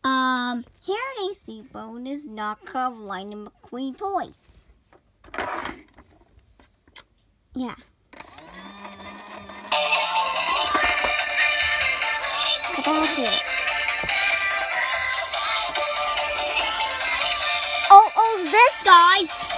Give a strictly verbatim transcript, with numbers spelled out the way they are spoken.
Um, here is the bonus knockoff Lightning McQueen toy. Yeah. Get back here. Oh, oh, it's this guy.